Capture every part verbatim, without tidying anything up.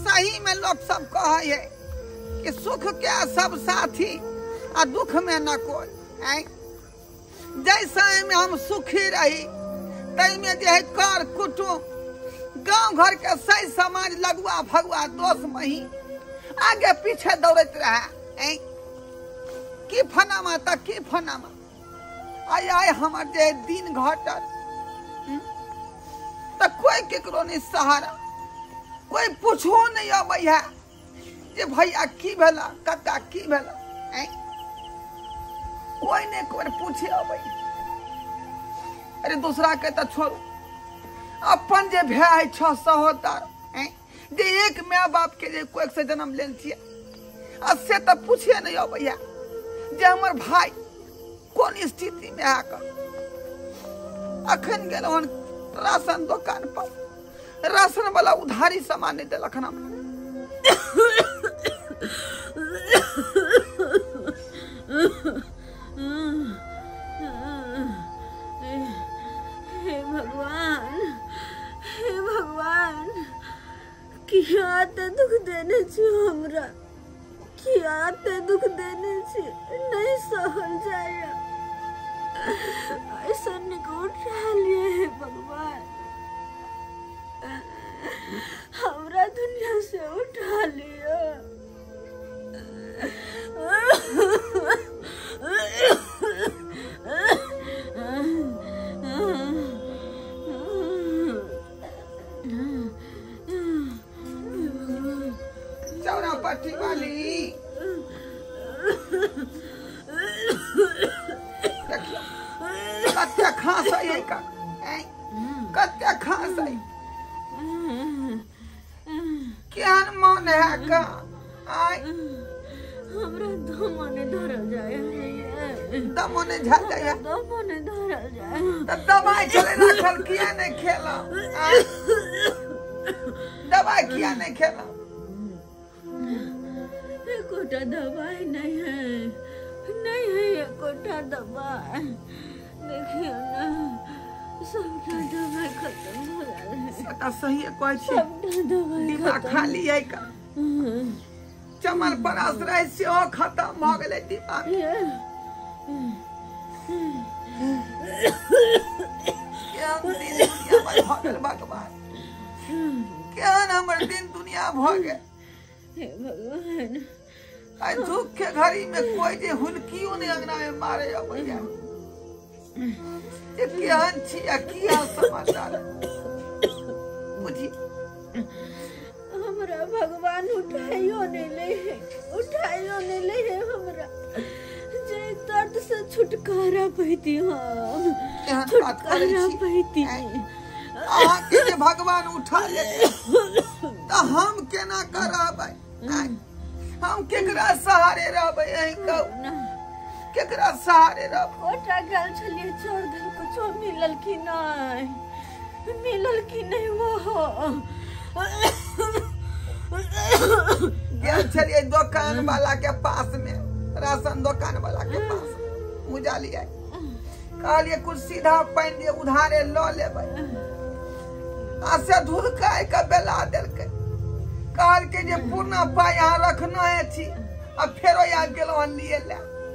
सही में लोग सब कहे है कि सुख के सब साथी आ दुख में न कोई। जैसा में हम सुखी रही तई में जे है कर कुटुम गांव घर के सही समाज लगुआ भगुआ दोस्त मही आगे पीछे दौड़त रहे की फनामा तक की फनामा आय आय हमार जे दिन घटल तो कोई केकरो नहीं सहारा कोई पूछो नहीं अब जे भैया की भेला कक्का की भेला कोई नहीं कोई पूछे अब। अरे दूसरा के तो छोड़ू अपन जे भे है छ सहोदर जे एक माँ बाप के जे कोई से जन्म लेल छिए से तो पूछे नहीं अब भैया जे हमर भाई कौन स्थिति में आकर अखन गेल हन राशन दुकान पर राशन वाला उधारी सामान नहीं दिलक हमरा। हे भगवान हे भगवान किया ते दुख देने छी हमरा किया ते दुख देने छी नहीं सहल जाए ऐसा निको उठा लिए है भगवान हमरा दुनिया से उठा लिया। चौरा पट्टी वाली कत्ते खांस है का कत्ते खांस है केहन मन है का आय हमरा दमने धरल जाए दमने झल जाए दमने धरल जाए त दवाई चले रखल किया नहीं खेला दवाई किया नहीं खेला एकोटा दवाई नहीं है नहीं है एकोटा दवाई देखियो ना सबटा दवाई खत्म हो गया है सता सही कोई छी सबटा दवाई दिमाग खाली है का चमन पर आश्रय से ओ खत्म हो गेले दिमाग क्या दिन दुनिया में भगल भगवान क्या हमर दिन दुनिया भगे हे भगवान आई दुख के घड़ी में कोई जे हुनकियो ने अंगना में मारे अब भैया ये केहन छी आ किया समाचार बुझी हमरा भगवान उठाइयो नहीं ले उठाइयो नहीं ले हमरा जे दर्द से छुटकारा पाती हम छुटकारा पाती आहा के जे भगवान उठा ले तो हम केना करबै हम केकरा सहारे रहबै यही कहू केकरा सहारे रहब ओटा गल छलिए छोड़ दे कुछो मिलल की नहीं मिलल की नहीं वो गेल छलिए दुकान वाला के पास में राशन दुकान वाला के पास मुझा लिया कहलिए कुछ सीधा पानी दिए उधारे लो लेबै आसे धुलकाय के बेला देलकै कहल के जे पूर्णा पाई यहाँ रखना है छी अब फेरो यहाँ गेलो हन लिए ले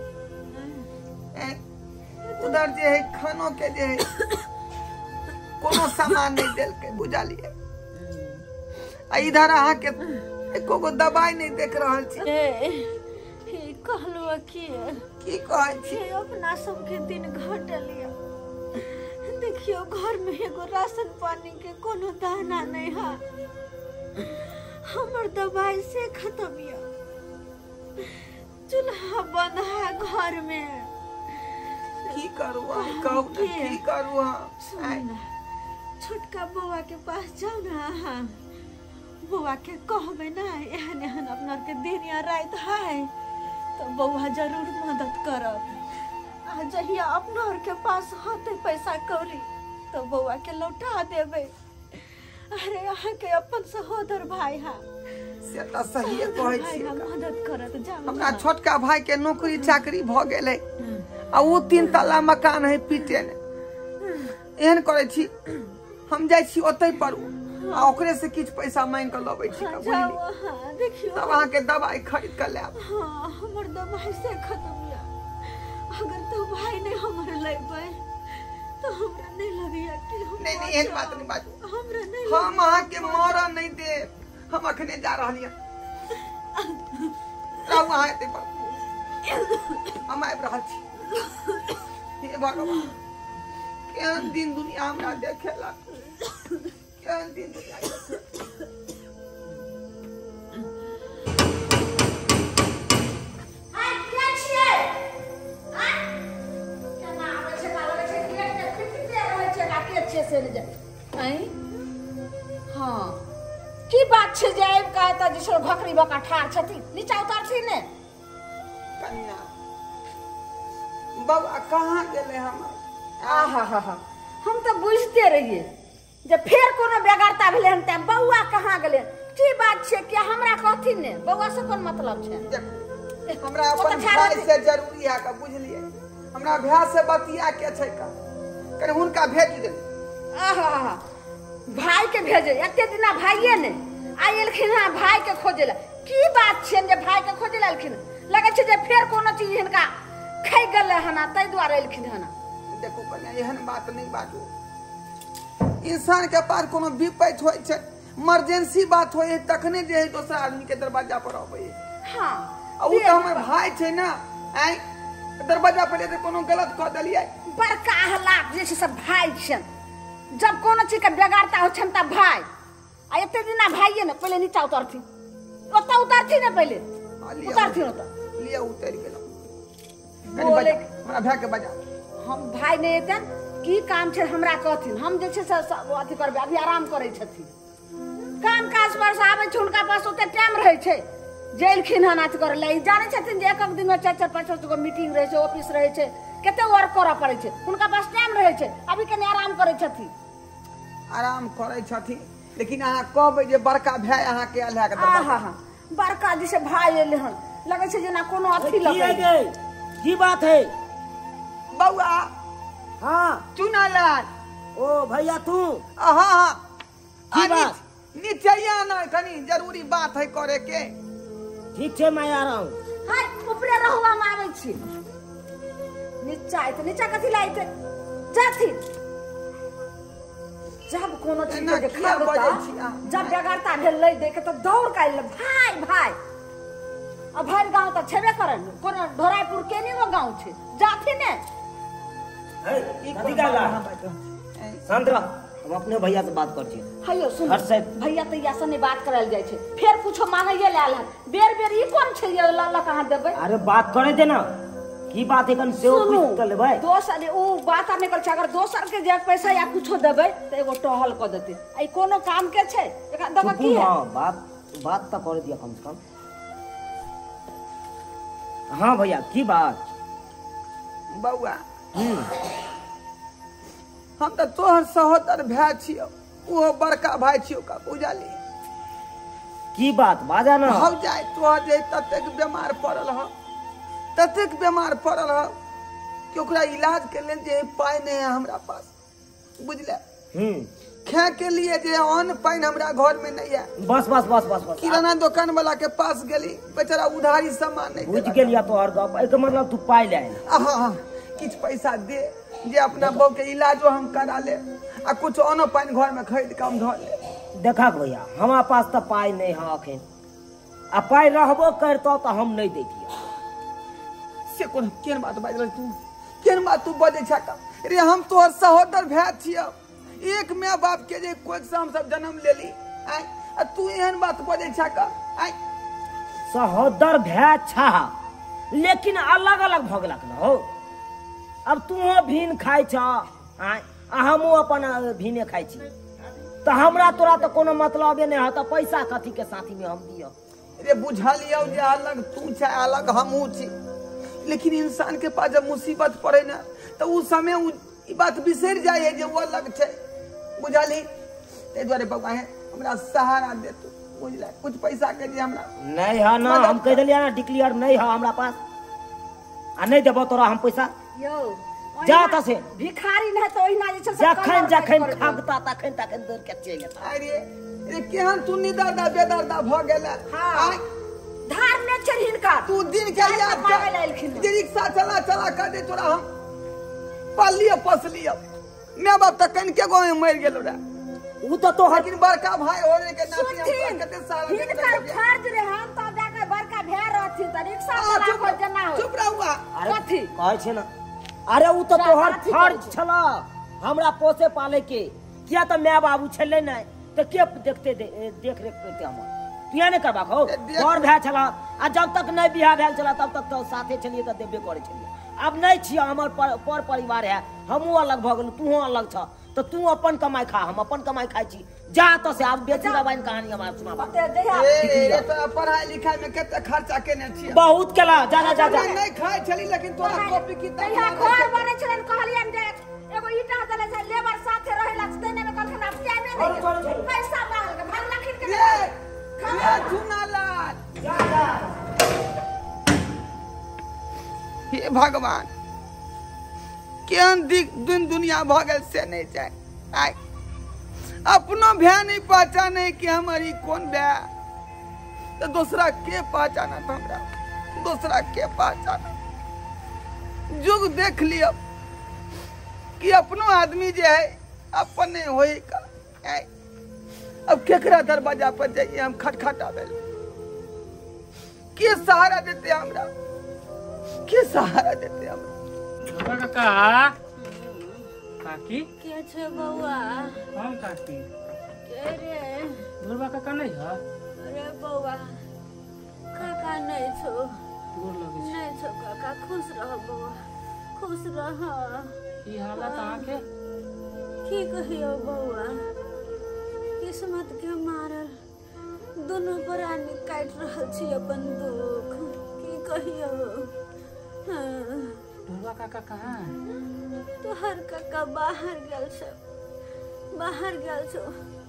उधर जे है खानों के जे है कोनो सामान नहीं देलकै बुझा लिए इधर आहा के एको गो दवाई नहीं देख रहल छी ए कहलो की की कहै छी अपना सब के दिन घटलिया देखियो घर में एगो राशन पानी के कोनो दाना नहीं है हमर दवाई से खत्म या चूल्हा बंद है घर में की करू कहू की करू छोटका बउआ के पास जाओ ना बउआ के कहबे ना एहन एहन अपना के दिन या रात है तो बउआ जरूर मदद करब आ जहिया अपना के पास होते पैसा कौड़ी तो बउआ के लौटा देबे। अरे यहाँ के अपन सहोदर भाई है से त सही कहै छी मदद करत जा हमरा छोटका भाई के नौकरी चाकरी भ गेलै आ उ तीन तल्ला मकान है पीटे ने एहन करे छी हम जाय छी ओतै पर आ ओकरे से किछ पैसा मांग के लबै छी हाँ, का जाओ बुझली हाँ देखियो तब अहाँ के दवाई खरीद के लेब हाँ हमर दवाई से खत्म या अगर दवाई नहीं हमर लेबै तो हमरा नहीं लगैया कि हम नहीं नहीं एक बात नहीं बाजू हमरा नहीं हम अहाँ के मरऽ नहीं दे हम अखने जा रहलिए रहू अहाँ एते पर हम आबि रहल छी हे भगवान केहन दिन दुनिया हमरा देखेला केहन दिन दुनिया देखेला हाँ की बात छे जाए कहता जिसो भकरी बका ठार छथि नीचा उतार छी ने कन्या बाबा कहाँ गेले हम आहा हा हा हम तो बुझते रहिए जब फिर कोनो बेगारता भेले हम त बौआ कहाँ गेले की बात छे कि हमरा कथि ने बौआ से कोन मतलब छे हमरा अपन भाई से जरूरी है का बुझलिए हमरा भाई से बतिया के छै का कने हुनका भेज दे आहा हा भाई के भेजे एते दिना भाईये ने आइ एलखिन हां भाई के खोजेला की बात छे जे भाई के खोजेला एलखिन लगे छे जे फिर कोनो चीज हिनका खै गेले हना तै द्वारा एलखिन हना देखो कन्या एहन बात नहीं बाजू इंसान के पास कोनो विपैत होय छै इमरजेंसी बात होय है तखने जे है दोसर आदमी के दरवाजा पर आबै हां आ उ त हमर भाई छै ना आई दरवाजा पर जे कोनो गलत क देलियै बड़का हलाक जे सब भाई छन जब कोनो चीज के बेगारता हो छन त भाई आ एते दिना भाईये ने पहले नीचा उतरथी ओता उतरथी ने पहले उतरथी ओता लिया उतर गेल बोले हमरा भाई के बजा हम भाई ने एतन की काम छे हमरा कहथिन हम जे छे से अथी करबे अभी आराम करे छथिन काम काज पर से आबै छै उनका पास ओते टाइम रहे छै जेलखिन हन अथी करे ले जाने छथिन जे एक एक दिन में चार चार पांच पांच गो मीटिंग रहे छै ऑफिस रहे छै केते वर्क करे पड़े छै उनका पास टाइम रहे छै अभी कने आराम करे छथिन आराम करे छथिन लेकिन अहाँ कहबै जे बड़का भाई अहाँ के आल है के आहा हा बड़का जैसे भाई एले हन लगे छै जेना कोनो अथी लगे की बात है बउआ हाँ चुनालाल ओ भैया तू हाँ हाँ की बात नीचे ना कनी जरूरी बात है करे के ठीक है मैं आ रहा हूँ हाय ऊपरे रहवा में आबै छी नीचा आइत नीचा कथी लाइत जाथी जब कोनो चीज के खा देता जब बेगारता भेल लई दे के तो दौड़ के आइल भाई भाई अब भाई गांव त छेबे करन कोनो ढोराईपुर के नहीं वो गांव छे जाथी ने है कथी गाला शांत रह हम अपने भैया से बात कर छी हयो सुन हर से भैया त या से नहीं बात करल जाय छे फिर कुछो मांगैये लाल बेर बेर ई कोन छे ये लाला कहां देबै अरे बात करे दे ना की बात है कन से ओ पूछ कर लेबै दोसर ओ बात आने कर अगर दोसर के जे पैसा या कुछो देबै त एगो टहल क देते आई कोनो काम के छे एका दवा की है हां बात बात त कर दिया कम से कम हाँ भैया की बात बउआ हम्म हम तो तोहर सहोदर भाई छियो वो बड़का भाई छियो का बुझाली की बात बाजा ना हो जाए तोहर जे ततेक बीमार पड़ल ह ततेक बीमार पड़ल ह कि ओकरा इलाज के लेल जे पाई नहीं है हमरा पास बुझले हम्म खाए के लिए जे अन्न पानी हमरा घर में नहीं है बस बस बस बस बस किराना दुकान वाला के पास गेली बेचारा उधारी सामान नहीं बुझ गेलिया तो हर गप एके मतलब तू पाई ले हाँ हाँ किछ पैसा दे जे अपना बहू के इलाजो हम करा ले आ कुछ अन्न पानी घर में खरीद के हम धर ले देखा भैया हमारा पास तो पाई नहीं है अखन आ पाई रहबो करतो तो हम नहीं देतिए से कोन केन बात बाज रह तू केन बात तू बजे छका रे हम तोहर सहोदर भाई छियो एक माय बाप के जे कोई से हम सब जन्म लेली आय आ तू एहन बात बजे छका आय सहोदर भाई छा लेकिन अलग अलग भगलक न हो अब तू भीन खाई छ आय हमहू अपन भीने खाई छी तो हमरा तोरा तो कोनो मतलबे नहीं है तो पैसा कथी के साथी में हम दियो रे बुझा लियो जे अलग तू छ अलग हमहू छी लेकिन इंसान के पास जब मुसीबत पड़े ना तो उस समय उ ई बात बिसर जाए जे वो अलग छे बुझाली ते द्वारे बाबा है हमरा सहारा दे तू बुझला कुछ पैसा के जे हमरा नहीं है ना हम कह दिलिया ना डिक्लेयर नहीं है हमरा पास आ नहीं देबो तोरा हम पैसा यो जा त से भिखारी नहीं तो ओहिना जे छै से जखन जखन खगता तखन तखन दौड़ के चलि जेता। अरे ये केहन तू निदरदा बेदरदा भ गेला। हाँ धार ने चल हिनका तू दिन के याद मांगे ला एलखिन कर जे रिक्शा चला चला कर दे तोरा हम पलिए पसलिए मैं बाप तक कन के गांव में मर गेलो रे। उ त तोहर लेकिन बड़का भाई होने के नाते हम कते साल हिनका फर्ज रे हम त जाके बड़का भेड़ रहथि त रिक्शा चला चुप को जना हो चुप रहुआ। कथी कहै छै ना अरे उ त तोहर फर्ज छला हमरा पोसे पाले के किया त माय बाबू छले नै त के देखते देख रेख करते हमर किया नै करबा खौ घर भए छला आ जब तक नै बियाह भेल छला तब तक तो साथे छलिए त देबे करे छलिए। अब नै छी हमर पर, पर परिवार है हमहू अलग भ गेलू तूहो अलग छ तो तू अपन कमाई खा हम अपन कमाई खाई छी जा तो से अब बेटी रबाइन कहानी हमरा सुनाबा। ए ये तो पढ़ाई लिखाई में केते खर्चा केने छी बहुत केला जा जा जा नहीं खाई छली लेकिन तोरा कॉपी किताब तहिया घर बने छलन कहलियन जे एगो ईटा देले छै लेबर साथे रहेला तने में कहलखिन अब टाइमे नहीं पैसा मांग के भगलखिन के ये ये चुनालाल जा जा। हे भगवान केहन दिन दुनिया भ गेल से नहीं जाए आय अपनो भय नहीं पहचाने कि हमारी कौन भय तो दूसरा के पहचाना था हमरा दूसरा के पहचाना। जुग देख लिया कि अपनो आदमी जो है अपने होई का आय अब केकरा दरवाजा पर जाइए हम खटखटावे के सहारा देते हमरा के सहारा देते हमरा। काका काकी के छै बौआ हम काकी के रे ध्रुवा काका नहीं है रे बौआ काका नहीं छो गोर लगे छै नहीं छो काका खुश रह बौआ खुश रह। ई हालत अहाँ के की कहियो बौआ किस्मत के मारल दोनों प्राणी काट रहल छी अपन दुख की कहियो। हाँ ध्रुवा काका कहाँ है तोहर काका बाहर गेल छ बाहर गेल छो।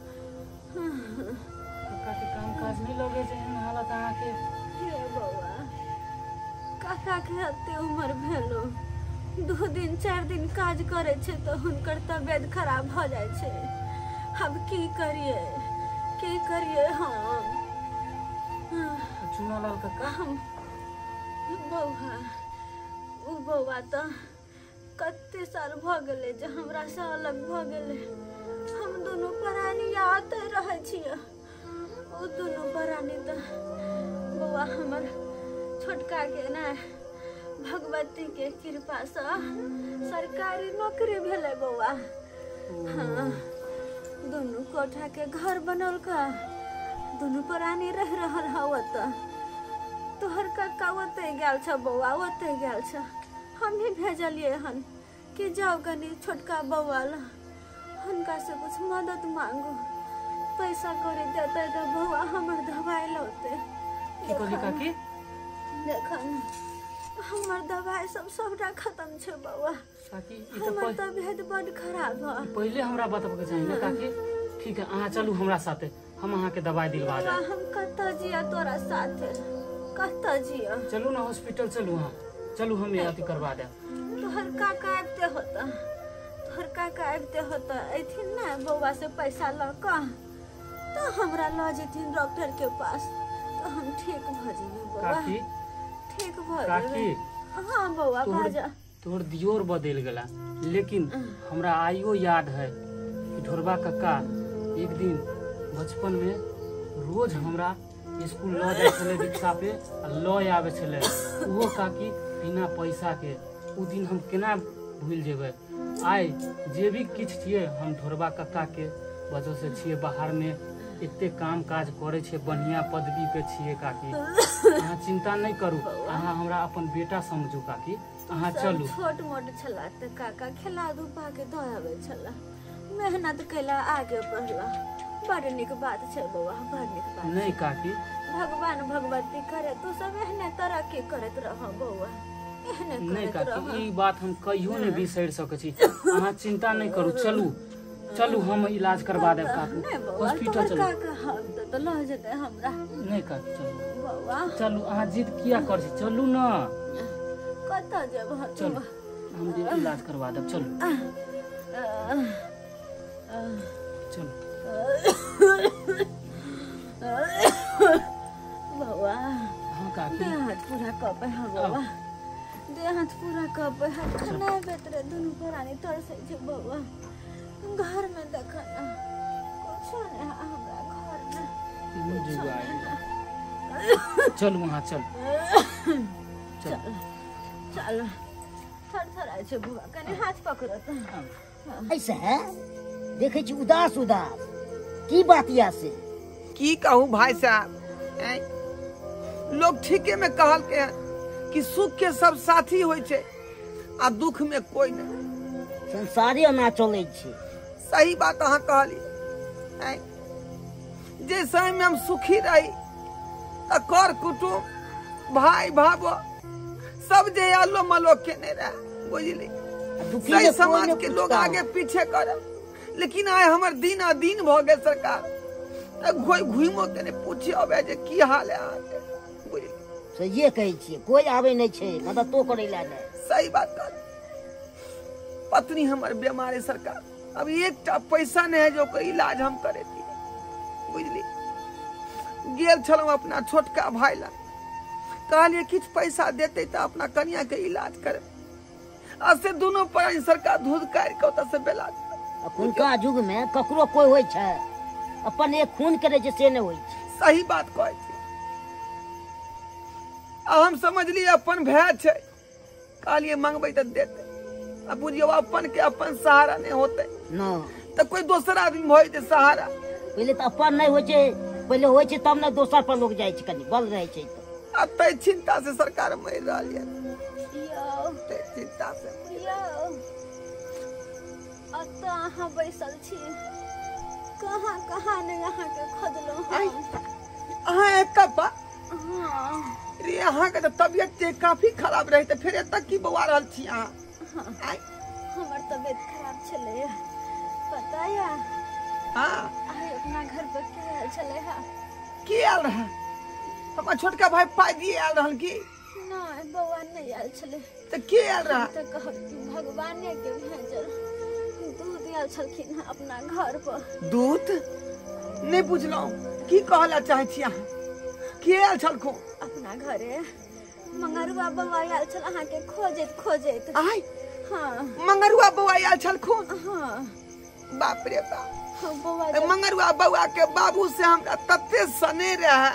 काका के काम काज नहीं लगे छै एहन हालत अहाँ के हे बौआ काका के एते उम्र भेलो दो दिन चार दिन काज करे छै तो हुनकर तबियत खराब भ जाय छै। अब की करिए की करिए हम चुनालाल काका हम बौआ उ बौआ तो कते साल भ गेले जे हमरा से अलग भ गेले हम दोनों प्राणी याद रहे छिए ओ दोनों प्राणी तो बौआ हमर छोटका के ना भगवती के कृपा से सरकारी नौकरी भेले बौआ। हाँ दोनों कोठा के घर बनल का दोनों प्राणी रह रहल हवत तोहर काका ओते गेल छ बौआ ओते गेल छ हम ही भेजलिए हन कि जाओ कनी छोटका बौआ ला हुनका से कुछ मदद मांगो पैसा करे देते तो बौआ हमर दवाई लौते। की कहली काकी देखन हमर दवाई सब सबटा खत्म छै बौआ काकी ई तो हमर तबियत बड़ खराब है। पहले हमरा बताबे के चाहिए ना काकी। ठीक है अहाँ चलू हमरा साथे हम अहाँ के दवाई दिलवा देब। हम कत्ता जिया तोरा साथे कत्ता जिया चलू ना हॉस्पिटल चलू अहाँ चलू हम अथी करवा देब। तोहर काका आबते होता तोहर काका आबते होता ऐथिन ना बौआ से पैसा ल क तो हमरा ल जेथिन डॉक्टर के पास तो हम ठीक भ जेबे बौआ काकी ठीक भ काकी जेबे। हाँ बौआ बाजा तोहर दियोर बदल गेला लेकिन हमरा आइयो याद है कि ढोरबा काका एक दिन बचपन में रोज हमरा स्कूल ल जाय छले रिक्शा पे आ ल आवे छले ओहो काकी बिना पैसा के उ दिन हम केना भूल जेबे। आइ जे भी किछ छिए हम ढोरबा काका के वजह से छिए बाहर में एते काम काज करे छे बढ़िया पदवी पे छिए काकी। अहाँ चिंता नहीं करू अहाँ हमरा अपन बेटा समझू काकी अहाँ चलू। छोट मोट छला त काका खेला धूपा के दयावे छला मेहनत कैला आगे बढ़ला बड़ निक बात छै बौआ बड़ निक बात नहीं काकी भगवान भगवती करे तू सब एहने तरक्की करत रह बौआ एहने नहीं करत काकी रह। ई बात हम कहियो नहीं बिसर सकै छी अहाँ चिंता नहीं करू चलू चलू हम इलाज करवा देब काकी नहीं बौआ हॉस्पिटल तोहर चलू। काका हम त ल जेते हमरा नहीं काकी चलू बौआ चलू अहाँ जिद किया कर छी चलू ना कत जेब चलू तू हम दिन इलाज करवा देब। चलो चलो बउआ हाँ काकी देह हाथ पूरा कप है बउआ देह हाथ पूरा कप है खाना बेतरे दुनू प्राणी तरसै छै बउआ घर में देखा ना कुछ नहीं हमरा घर में जीवा चल वहाँ चल चल चल थर थर आइ छै बउआ कने हाथ पकड़त ऐसे है देखे छी उदास उदास की बात या से की कहूँ भाई साहब हैं? लोग ठीके में कहल के हैं कि सुख के सब साथी होय छे आ दुख में कोई नहीं। संसारे ना चले छे। सही बात अहाँ कहली हैं? जे समय में हम सुखी रही त कर कुटुम भाई भाबो सब जे आलो मलो के नहीं रहे बुझली दुखी सही में समाज कोई के नहीं लोग पूछता। आगे पीछे करे लेकिन आय हमर दिन अधीन भ गए सरकार कोई घुमो के नहीं पूछे अबे जे की हाल है अहाँ के बुझली सही कहै छियै कोई आवे नहीं छे मदद तो करे ला नहीं। सही बात कर पत्नी हमर बीमार है सरकार अब एक पैसा नहीं है जो ओकर इलाज हम करे थी बुझली गेल छलहुँ अपना छोटका भाई ला कहलिए किछ पैसा देते तो अपना कन्या के इलाज करे असे दोनों प्राणी सरकार दूध काट के ओतऽ से बेला अखुनका युग में ककरो कोई होय छै अपन एक खून करे छै से नहीं होय छै। सही बात कहै छी आ हम समझलिए अपन भाई छै कहलिए मांगबै तऽ देते आ बुझियो अपन के अपन सहारा नहीं होते न तो कोई दोसर आदमी भऽ जेतै सहारा पहले तो अपन नहीं होय छै पहले होय छै तब न दोसर पर लोग जाय छै कनी बल रहे छै तो आ तै चिंता से सरकार मरि रहल है यो तै चिंता से यो अतऽ अहाँ बैसल छी कहाँ कहाँ ने अहाँ के खोजलहुँ आइ, हम अहाँ एतऽ पा हाँ रे अहाँ के तऽ तबियत जे काफी खराब रही तऽ फिर एतऽ की बौआ रहल छी अहाँ हाँ आइ हमर तबियत खराब छलै पता या हाँ आइ अपना घर पर के आयल छलै हा की आयल रहा हमर छोटका भाई पाइ दिए आयल रहल की नहीं बौआ नहीं आयल छलै तऽ के आयल रहा तऽ कहब कि भगवाने के भेजल दूध आयल छलखिन हँ अपना घर पर दूत नहीं बुझलहुँ की कहला चाहे छी अहाँ के आयल छलखुन अपना घरे मंगरुआ बौआ आयल छल अहाँके खोजैत खोजैत आइ हाँ मंगरुआ बौआ आयल छलखुन हाँ बाप रे बाप हाँ, बौआ ए जब- मंगरुआ बौआ के बाबू से हमरा तते सने रहे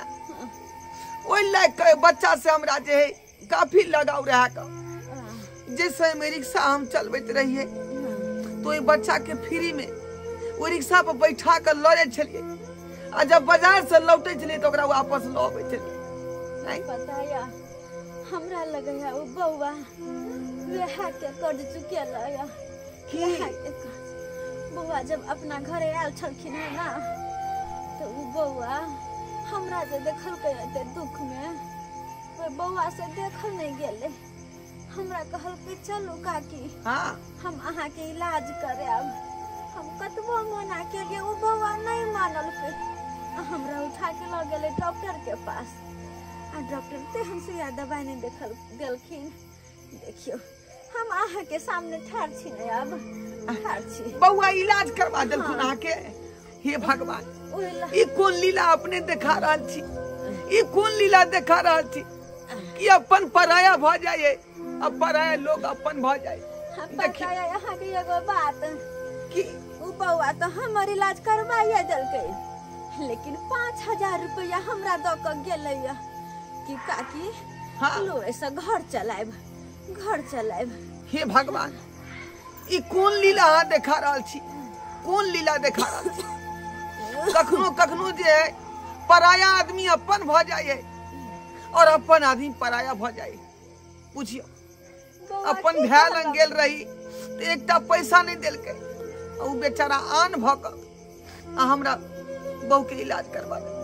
ओइ लायक के बच्चा से हमरा जे है काफी लगाव रहा का हाँ, जैसे में रिक्शा हम चलबैत रहिए तो ओइ बच्चा के फ्री में वो रिक्शा पर बैठा कर लड़े छलिए आ जब बाजार से लौटे छलिए तो ओकरा वापस लऽ अबै छलिए नहीं पता या हमरा लगैया ओ बौआ वएह के कर्ज चुकेला या की? वएह के कर्ज बौआ जब अपना घरे आयल छलखिन है ना तो ओ बौआ हमरा जे देखलकै एते दुख में ओ बौआ से देखल नहीं गेले हमरा कहलकै चलू काकी हाँ हम अहाँ के इलाज कराब हम कतबो मना केलिए ओ बौआ नहीं मानलकै हमरा उठा के लऽ गेलै डॉक्टर के पास आ डॉक्टर तेहन सुइया दवाई नहीं देखल देलखिन देखियो हम अहाँ के सामने ठाढ़ छी ने अब ठाढ़ छी बौआ इलाज करवा देलखुन अहाँ के हे भगवान ओहि ला ई कोन लीला अपने देखा रहल छी ई कोन लीला देखा रहल छी कि अपन पराया भ जाए अब पराया लोग अपन भ जाए पता है अहाँ के एगो बात कि उ बौआ तो हमर इलाज करवाइए देलकै लेकिन पाँच हजार रुपया हमरा दऽ कऽ गेलैया कि काकी हाँ लो ऐसा घर चलाएब घर चलाएब हे भगवान ई कोन लीला अहाँ देखा रहल छी कोन लीला देखा रहल छी कखनो कखनो जे है पराया आदमी अपन भ जाए और अपन आदमी पराया भ जाए पूछियो बौआ अपन की भाई कहलक? लंग गेल रही तो एकटा पैसा नहीं देलकै उ बेचारा आन भ क आ हमरा बहू के इलाज करवा दे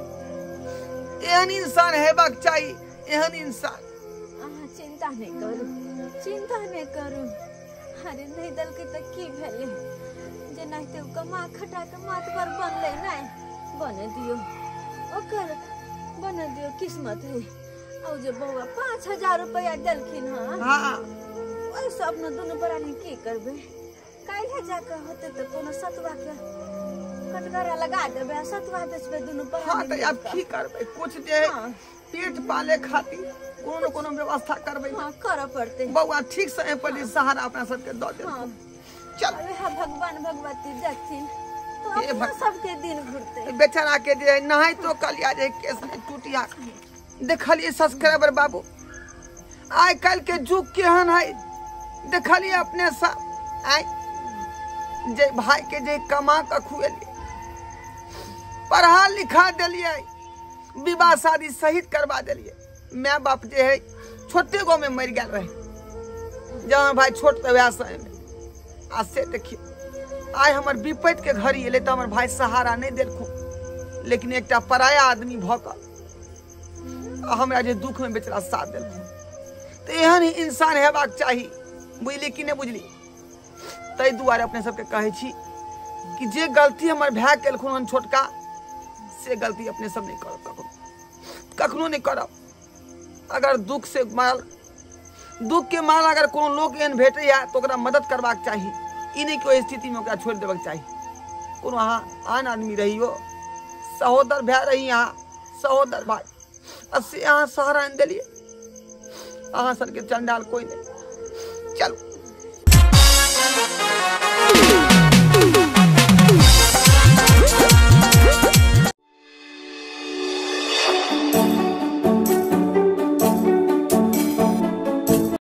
एहन इंसान हेबाक चाही एहन इंसान अहाँ चिंता नहीं करू चिंता नहीं करू अरे नहीं देलकै तऽ की भेलै जेनाहिते ओ कमा खटा के मातबर बनलै नहीं बने दियो ओकर बने दियो किस्मत है और जो बौआ पाँच हजार रुपया देलखिन हाँ हाँ ऐसे अपना दोनों प्राणी की करबे काल्हे जाके होते तो कोनो सतुआ के कटगरा लगा देबे सतुआ बेचबे दोनों प्राणी हाँ तो अब की करबे कुछ जे हाँ। पेट पाले खातिर कोनो न कोनो व्यवस्था करबे हाँ कर पड़ते बउआ ठीक से पड़ी सहारा अपना सबके दे दे हाँ चल अरे हाँ भगवान भगवती देखथिन तो ये अपना भग- सबके दिन घुरते बेचारा के जे नहाई तो कलिया जे केस में टूटिया देखलिए सब्सक्राइबर बाबू आइ कल के जुग केहन है देखलिए अपने साथ आइ जे भाई के जे कमा के खुएलिए पढ़ा लिखा दिलिए विवाह शादी सहित करवा दिलिए माँ बाप जे है छोटे गो में मर गए रहे जहाँ भाई छोट तो वह समय में आज से देखिए आइ हमर विपत्ति के घड़ी एले तो हमर भाई सहारा नहीं देलखुन लेकिन एक पराया आदमी भकल हमरा जे दुख में बेचारा साथ देलखुन तो एहन ही इंसान हेबाक चाही बुझली कि नहीं बुझली ताहि दुआरे अपने सबके कहै छी कि जे गलती हमर भाई केलखुन हन छोटका से गलती अपने सब नहीं करब कखनो कखनो नहीं करब अगर दुख से माल दुख के माल अगर कोनो लोग एहन भेटैया तो ओकरा मदद करबाक चाही ई नहीं कोई स्थिति में ओकरा छोड़ देबाक चाही कोनो अहाँ आन आदमी रहियो सहोदर भाई रही अहाँ सहोदर भाई से अहाँ सहारा नहीं दिलिए अहाँ सर के चंडाल कोई नहीं चलो